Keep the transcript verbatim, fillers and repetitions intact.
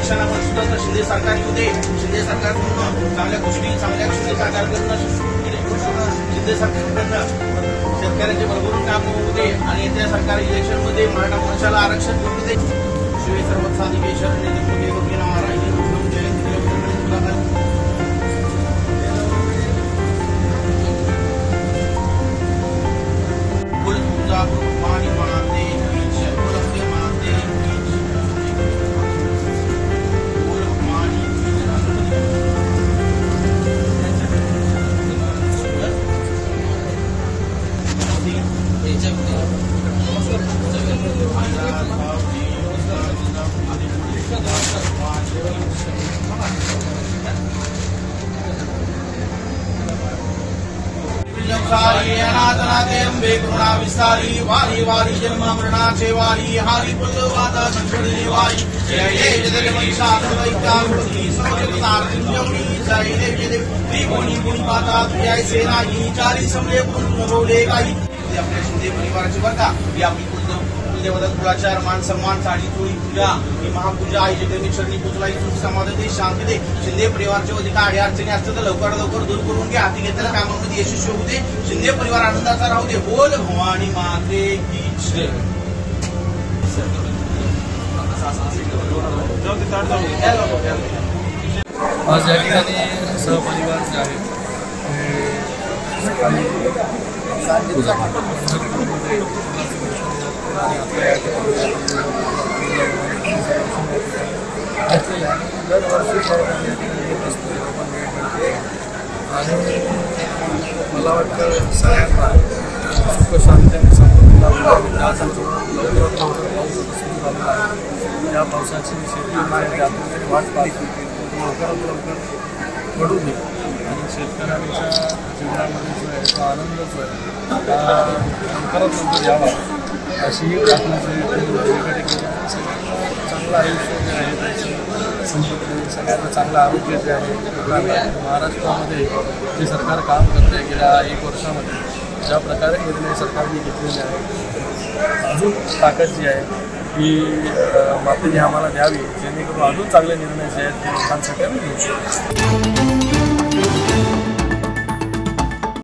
आरक्षणामध्ये सुद्धा तर शिंदे सरकार येऊ दे, शिंदे सरकारकडून चांगल्या गोष्टी चांगल्या गोष्टी साकार करणं, शिंदे सरकारकडनं शेतकऱ्यांचे भरभरून काम होऊ दे आणि येत्या सरकारी इलेक्शनमध्ये मराठा मोर्चाला आरक्षण भेटू दे. शिवाय सर्वच अधिवेशन विस्तारी वारी वारी जन्म मरणाचे वारी हारी पुलवादा संकटी वारी जय जय जय महिषासुरैकावती सौजन्यार्जुनी जय जय जय त्रिभुवनी गुणी माता तुझ्या सेना ही चारी समले बोले गाई. आपल्या शिंदे परिवाराची बरं का ही आपली कुलदेवता कुळाचार मान सन्मान साडी चोळी पूजा ही महापूजा आई जगदमी चरणी पूजला ही तुझी समाधान दे शांती दे. शिंदे परिवारच्या अधिक अडी अडचणी असतात तर लवकर लवकर दूर करून घे. हाती घेतलेल्या कामामध्ये यशस्वी होऊ दे. शिंदे परिवार आनंदाचा राहू दे. बोल भवानी माते की जय. आज या ठिकाणी सहपरिवार जे आहे पूजा दरवर्षी आणि मला वाटतं सगळ्यांना सुख शांतीने समृद्धी आज लवकरात लवकर पाऊस सुरू झालेला आहे. या पावसाची शेतकरी आतुरतेने वाट पाहते लवकरात लवकर पडू दे आणि शेतकऱ्यांच्या जीवनामध्ये जो आहे तो आनंद जो आहे लवकरात लवकर यावा अशी प्रार्थना. चांगलं आयुष्य जे आहे त्याची संपत्ती सगळ्यांना चांगलं आरोग्य जे आहे महाराष्ट्रामध्ये जे सरकार काम करते गेल्या एक वर्षामध्ये ज्या प्रकारे निर्णय सरकारने घेतलेले आहे अजून ताकद जी आहे ही मातेने आम्हाला द्यावी जेणेकरून अजून चांगले निर्णय जे आहेत ते लोकांसाठी आम्ही घेऊ शकतो.